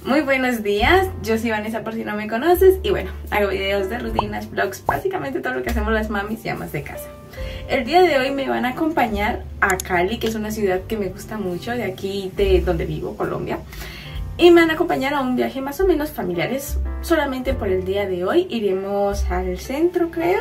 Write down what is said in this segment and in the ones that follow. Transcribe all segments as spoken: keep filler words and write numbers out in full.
Muy buenos días, yo soy Vanessa por si no me conoces y bueno, hago videos de rutinas, vlogs, básicamente todo lo que hacemos las mamis y amas de casa. El día de hoy me van a acompañar a Cali, que es una ciudad que me gusta mucho, de aquí de donde vivo, Colombia. Y me van a acompañar a un viaje más o menos familiares. Solamente por el día de hoy iremos al centro, creo,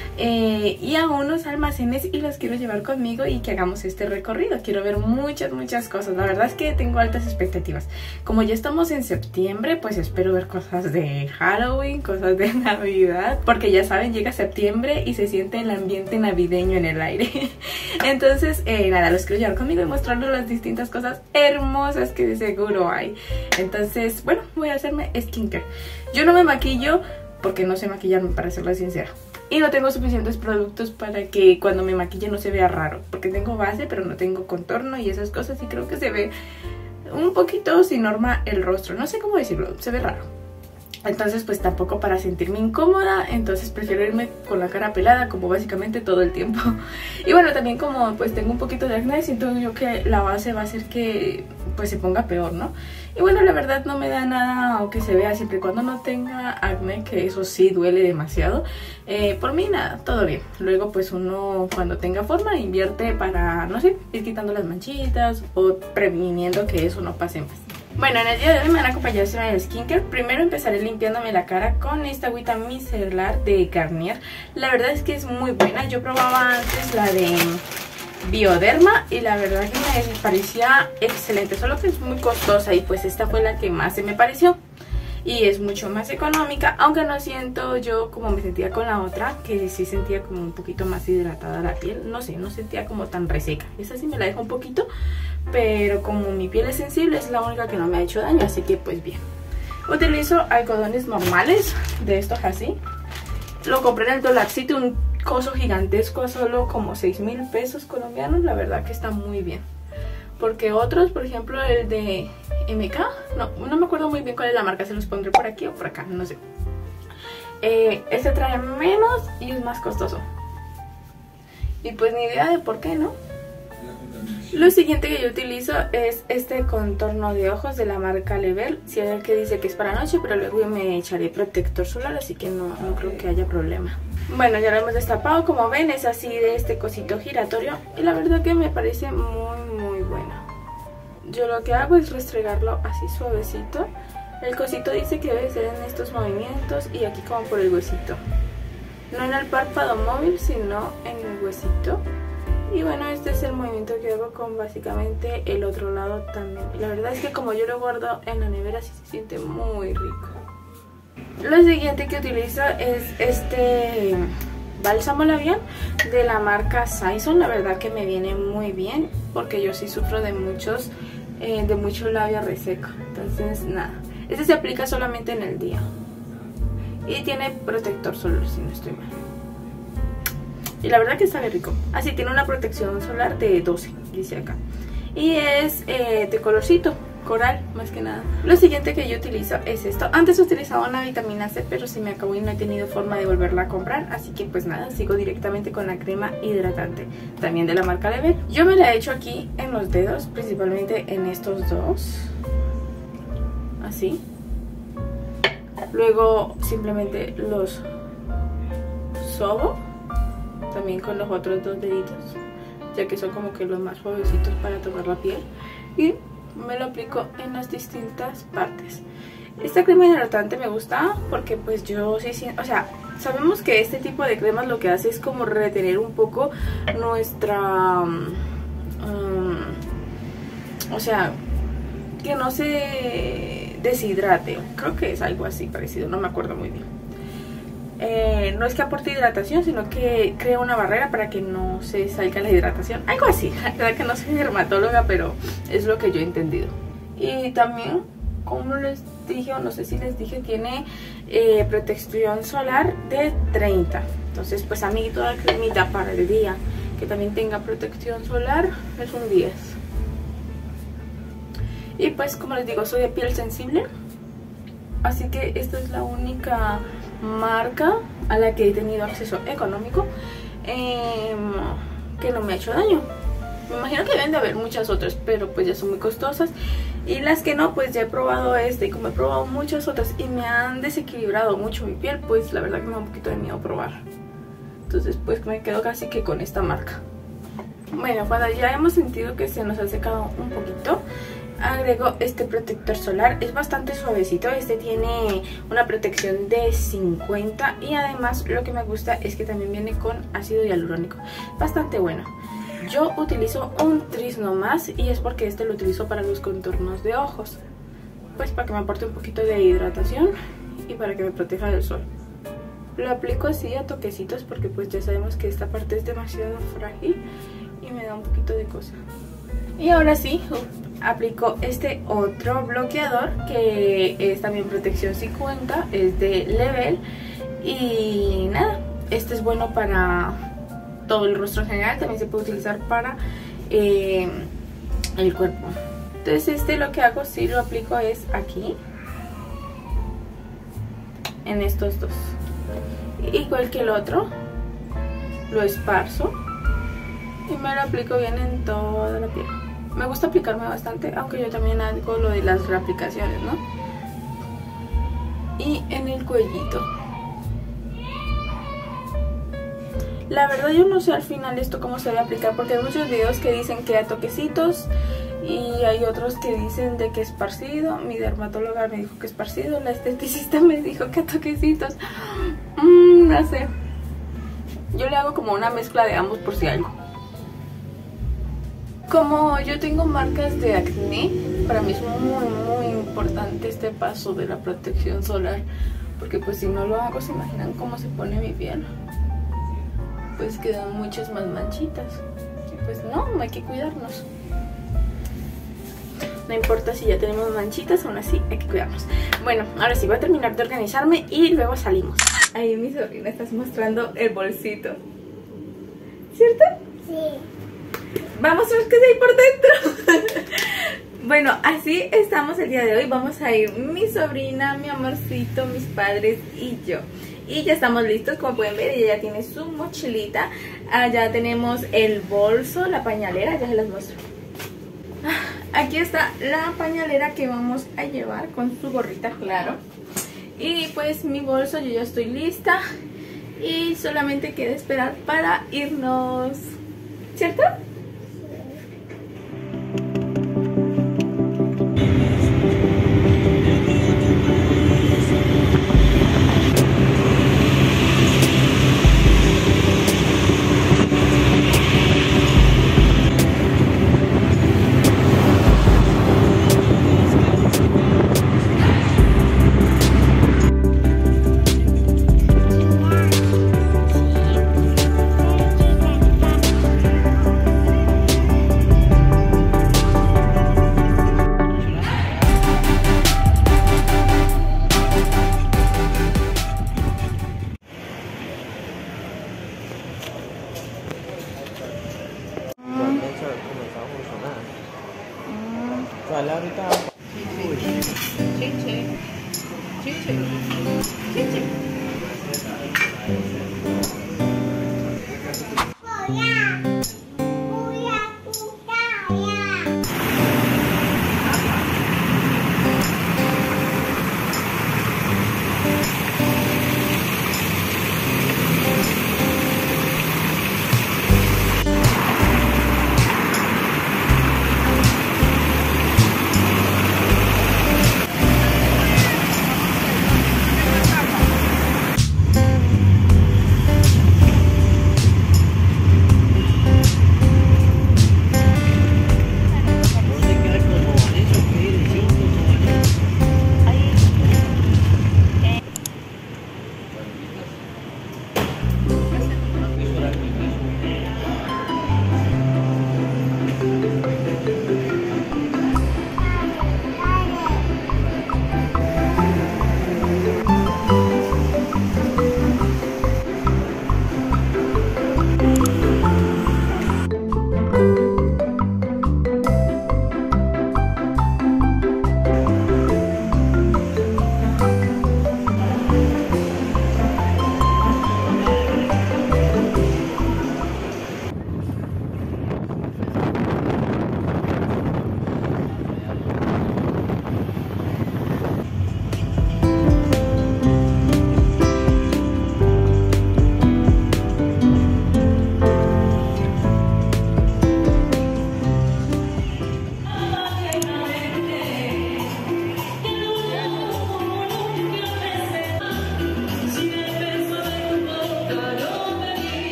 eh, y a unos almacenes, y los quiero llevar conmigo y que hagamos este recorrido. Quiero ver muchas, muchas cosas. La verdad es que tengo altas expectativas. Como ya estamos en septiembre, pues espero ver cosas de Halloween, cosas de Navidad, porque ya saben, llega septiembre y se siente el ambiente navideño en el aire. Entonces, eh, nada, los quiero llevar conmigo y mostrarles las distintas cosas hermosas que de seguro hay. Entonces, bueno, voy a hacerme skincare. Yo no me maquillo porque no sé maquillarme, para serla sincera. Y no tengo suficientes productos para que cuando me maquille no se vea raro. Porque tengo base, pero no tengo contorno y esas cosas. Y creo que se ve un poquito sin norma el rostro. No sé cómo decirlo, se ve raro. Entonces pues tampoco para sentirme incómoda, entonces prefiero irme con la cara pelada como básicamente todo el tiempo. Y bueno, también como pues tengo un poquito de acné, siento yo que la base va a hacer que pues se ponga peor, ¿no? Y bueno, la verdad no me da nada o que se vea siempre y cuando no tenga acné, que eso sí duele demasiado. Eh, por mí nada, todo bien. Luego pues uno cuando tenga forma invierte para, no sé, ir quitando las manchitas o previniendo que eso no pase más. Bueno, en el día de hoy me van a acompañar en el skincare. Primero empezaré limpiándome la cara con esta agüita micelar de Garnier. La verdad es que es muy buena. Yo probaba antes la de Bioderma y la verdad que me parecía excelente, solo que es muy costosa y pues esta fue la que más se me pareció. Y es mucho más económica, aunque no siento yo como me sentía con la otra, que sí sentía como un poquito más hidratada la piel. No sé, no sentía como tan reseca. Esa sí me la dejo un poquito, pero como mi piel es sensible es la única que no me ha hecho daño, así que pues bien. Utilizo algodones normales, de estos así. Lo compré en el Dolarcito, un coso gigantesco a solo como seis mil pesos colombianos. La verdad que está muy bien. Porque otros, por ejemplo el de M K, no, no me acuerdo muy bien cuál es la marca, se los pondré por aquí o por acá, no sé. Eh, este trae menos y es más costoso. Y pues ni idea de por qué, ¿no? Lo siguiente que yo utilizo es este contorno de ojos de la marca Level. Si hay el que dice que es para noche, pero luego me echaré protector solar, así que no, no creo que haya problema. Bueno, ya lo hemos destapado, como ven es así de este cosito giratorio y la verdad que me parece muy muy bueno. Yo lo que hago es restregarlo así suavecito. El cosito dice que debe ser en estos movimientos y aquí como por el huesito. No en el párpado móvil, sino en el huesito. Y bueno, este es el movimiento que hago con básicamente el otro lado también. Y la verdad es que como yo lo guardo en la nevera, sí se siente muy rico. Lo siguiente que utilizo es este bálsamo labial de la marca Saison. La verdad que me viene muy bien porque yo sí sufro de muchos eh, de mucho labio reseco. Entonces nada, este se aplica solamente en el día y tiene protector solar si no estoy mal. Y la verdad que está bien rico. Así tiene una protección solar de doce, dice acá. Y es eh, de colorcito coral, más que nada. Lo siguiente que yo utilizo es esto. Antes utilizaba una vitamina C, pero se me acabó y no he tenido forma de volverla a comprar. Así que pues nada, sigo directamente con la crema hidratante, también de la marca Level. Yo me la he hecho aquí en los dedos, principalmente en estos dos. Así. Luego simplemente los sobo. También con los otros dos deditos, ya que son como que los más suavecitos para tocar la piel. Y me lo aplico en las distintas partes. Esta crema hidratante me gusta porque pues yo sí siento, o sea, sabemos que este tipo de cremas lo que hace es como retener un poco nuestra, um, o sea, que no se deshidrate. Creo que es algo así parecido, no me acuerdo muy bien. Eh, no es que aporte hidratación, sino que crea una barrera para que no se salga la hidratación. Algo así, la verdad que no soy dermatóloga, pero es lo que yo he entendido. Y también, como les dije, o no sé si les dije, tiene eh, protección solar de treinta. Entonces, pues a mí toda cremita para el día que también tenga protección solar es un diez. Y pues, como les digo, soy de piel sensible, así que esta es la única marca a la que he tenido acceso económico eh, que no me ha hecho daño. Me imagino que deben de haber muchas otras, pero pues ya son muy costosas Y las que no, pues ya he probado este y como he probado muchas otras y me han desequilibrado mucho mi piel, pues la verdad que me da un poquito de miedo probar. Entonces pues me quedo casi que con esta marca. Bueno, cuando ya hemos sentido que se nos ha secado un poquito, agrego este protector solar. Es bastante suavecito, este tiene una protección de cincuenta y además lo que me gusta es que también viene con ácido hialurónico. Bastante bueno. Yo utilizo un tris nomás y es porque este lo utilizo para los contornos de ojos, pues para que me aporte un poquito de hidratación y para que me proteja del sol. Lo aplico así a toquecitos porque pues ya sabemos que esta parte es demasiado frágil y me da un poquito de cosa. Y ahora sí, aplico este otro bloqueador que es también protección cincuenta, es de Level. Y nada, este es bueno para todo el rostro en general, también se puede utilizar para eh, el cuerpo. Entonces este lo que hago, si lo aplico es aquí, en estos dos, igual que el otro, lo esparzo y me lo aplico bien en toda la piel. Me gusta aplicarme bastante, aunque yo también hago lo de las reaplicaciones, ¿no? Y en el cuellito. La verdad yo no sé al final esto cómo se debe aplicar, porque hay muchos videos que dicen que a toquecitos y hay otros que dicen de que esparcido. Mi dermatóloga me dijo que esparcido, la esteticista me dijo que a toquecitos. Mm, no sé. Yo le hago como una mezcla de ambos por si algo. Como yo tengo marcas de acné, para mí es muy muy importante este paso de la protección solar, porque pues si no lo hago, se imaginan cómo se pone mi piel. Pues quedan muchas más manchitas y pues no, hay que cuidarnos. No importa si ya tenemos manchitas, aún así hay que cuidarnos. Bueno, ahora sí voy a terminar de organizarme y luego salimos. Ahí mi sobrina está mostrando el bolsito, ¿cierto? Sí. Vamos a ver qué hay por dentro. Bueno, así estamos el día de hoy. Vamos a ir mi sobrina, mi amorcito, mis padres y yo. Y ya estamos listos, como pueden ver, ella ya tiene su mochilita. Allá tenemos el bolso, la pañalera, ya se las muestro. Aquí está la pañalera que vamos a llevar con su gorrita, claro. Y pues mi bolso, yo ya estoy lista. Y solamente queda esperar para irnos, ¿cierto?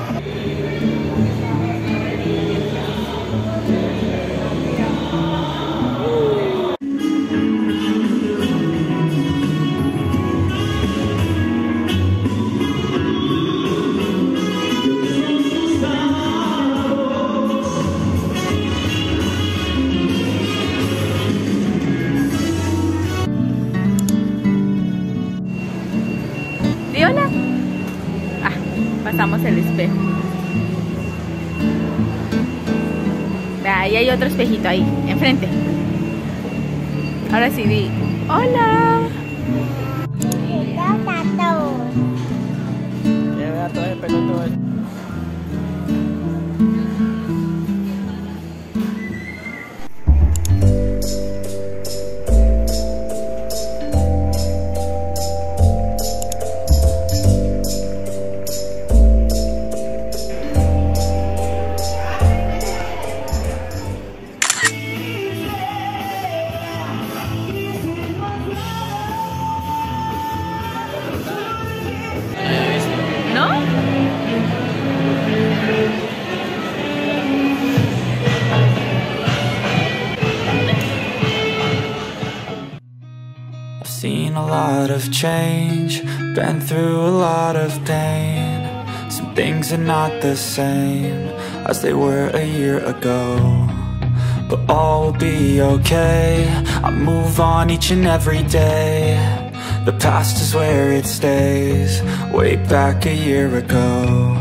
Hola. Ah, pasamos el espejo. Ahí hay otro espejito ahí, enfrente. Ahora sí di hola. Lleva todo el pelo todo el... Seen a lot of change, been through a lot of pain. Some things are not the same as they were a year ago, but all will be okay. I move on each and every day. The past is where it stays, way back a year ago.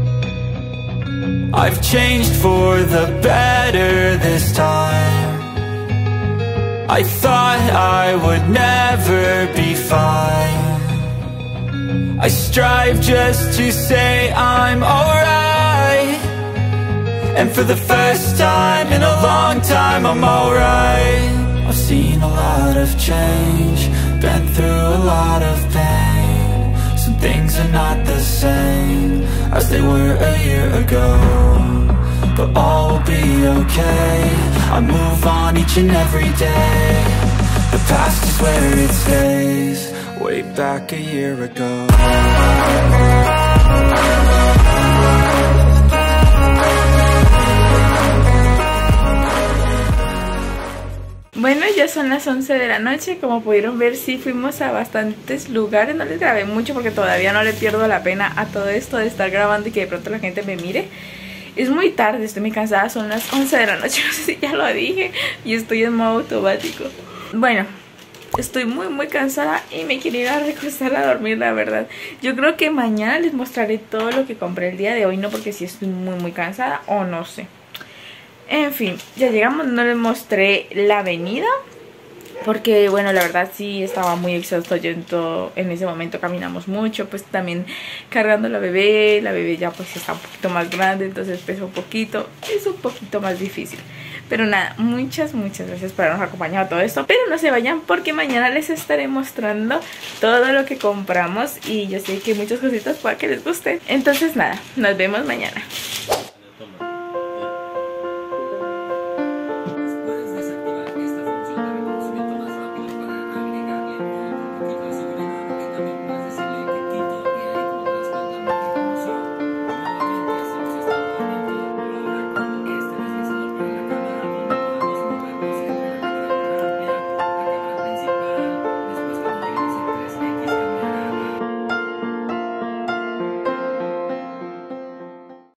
I've changed for the better this time. I thought I would never be fine. I strive just to say I'm alright, and for the first time in a long time I'm alright. I've seen a lot of change, been through a lot of pain. Some things are not the same as they were a year ago, but all will be okay. I move on each and every day. The past is where it stays, way back a year ago. Bueno, ya son las once de la noche. Como pudieron ver, sí fuimos a bastantes lugares. No les grabé mucho porque todavía no le pierdo la pena a todo esto de estar grabando y que de pronto la gente me mire. Es muy tarde, estoy muy cansada, son las once de la noche, no sé si ya lo dije, y estoy en modo automático. Bueno, estoy muy muy cansada y me quiero ir a recostar a dormir, la verdad. Yo creo que mañana les mostraré todo lo que compré el día de hoy, no, porque si estoy muy muy cansada o no sé. En fin, ya llegamos, no les mostré la avenida, porque bueno, la verdad sí estaba muy exhausto yo en, todo, en ese momento caminamos mucho, pues también cargando la bebé, la bebé ya pues está un poquito más grande, entonces pesa un poquito, es un poquito más difícil. Pero nada, muchas, muchas gracias por habernos acompañado a todo esto. Pero no se vayan porque mañana les estaré mostrando todo lo que compramos y yo sé que muchas cositas para que les guste. Entonces nada, nos vemos mañana.